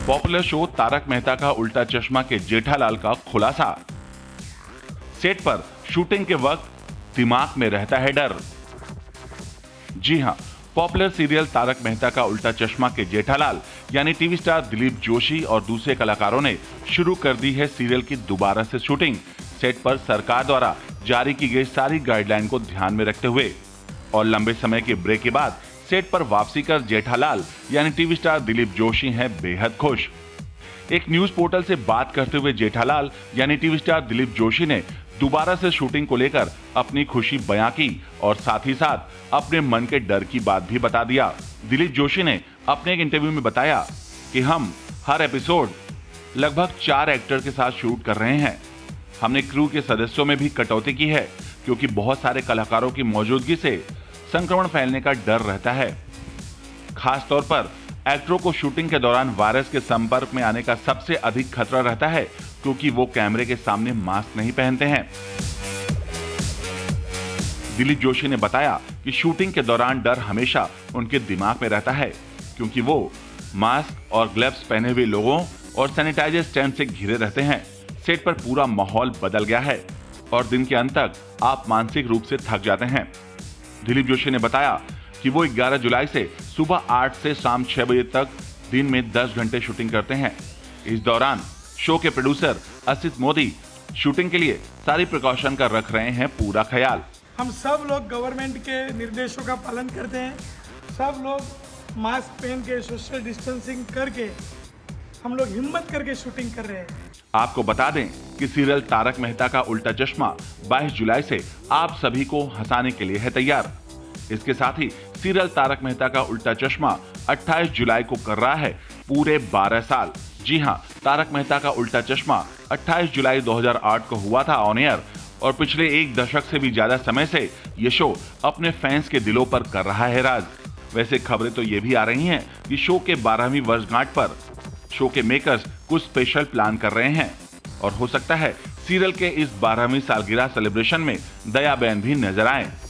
Popular show Tarak Mehta का उल्टा चश्मा के जेठालाल का खुलासा। सेट पर शूटिंग के वक्त दिमाग में रहता है डर। जी हां, पॉपुलर सीरियल तारक मेहता का उल्टा चश्मा के जेठालाल यानी टीवी स्टार दिलीप जोशी और दूसरे कलाकारों ने शुरू कर दी है सीरियल की दोबारा से शूटिंग। सेट पर सरकार द्वारा जारी की गई सारी गाइडलाइन को ध्यान में रखते हुए और लंबे समय के ब्रेक के बाद सेट पर वापसी कर जेठालाल यानी टीवी स्टार दिलीप जोशी हैं बेहद खुश। एक न्यूज पोर्टल से बात करते हुए जेठालाल यानी टीवी स्टार दिलीप जोशी ने दोबारा से शूटिंग को लेकर अपनी खुशी बयां की और साथ ही साथ अपने मन के डर की बात भी बता दिया। दिलीप जोशी ने अपने एक इंटरव्यू में बताया कि हम हर एपिसोड लगभग 4 एक्टर के साथ शूट कर रहे हैं। हमने क्रू के सदस्यों में भी कटौती की है क्योंकि बहुत सारे कलाकारों की मौजूदगी से संक्रमण फैलने का डर रहता है। खास तौर पर एक्टरों को शूटिंग के दौरान वायरस के संपर्क में आने का सबसे अधिक खतरा रहता है क्योंकि वो कैमरे के सामने मास्क नहीं पहनते हैं। दिलीप जोशी ने बताया कि शूटिंग के दौरान डर हमेशा उनके दिमाग में रहता है क्योंकि वो मास्क और ग्लव्स पहने हुए लोगों और सैनिटाइजर स्टैंड से घिरे रहते हैं। सेट पर पूरा माहौल बदल गया है और दिन के अंत तक आप मानसिक रूप से थक जाते हैं। दिलीप जोशी ने बताया कि वो 11 जुलाई से सुबह 8 से शाम 6 बजे तक दिन में 10 घंटे शूटिंग करते हैं। इस दौरान शो के प्रोड्यूसर असित मोदी शूटिंग के लिए सारी प्रिकॉशन का रख रहे हैं पूरा ख्याल। हम सब लोग गवर्नमेंट के निर्देशों का पालन करते हैं। सब लोग मास्क पहन के सोशल डिस्टेंसिंग करके हम लोग हिम्मत करके शूटिंग कर रहे हैं। आपको बता दें कि सीरियल तारक मेहता का उल्टा चश्मा 22 जुलाई से आप सभी को हंसाने के लिए है तैयार। इसके साथ ही सीरियल तारक मेहता का उल्टा चश्मा 28 जुलाई को कर रहा है पूरे 12 साल। जी हां, तारक मेहता का उल्टा चश्मा 28 जुलाई 2008 को हुआ था ऑन एयर और पिछले 1 दशक से भी ज्यादा समय से ये शो अपने फैंस के दिलों पर कर रहा है राज। वैसे खबरें तो ये भी आ रही हैं कि शो के 12वीं वर्षगांठ पर शो के मेकर्स कुछ स्पेशल प्लान कर रहे हैं और हो सकता है सीरियल के इस 12वीं सालगिरह सेलिब्रेशन में दया बहन भी नजर आए।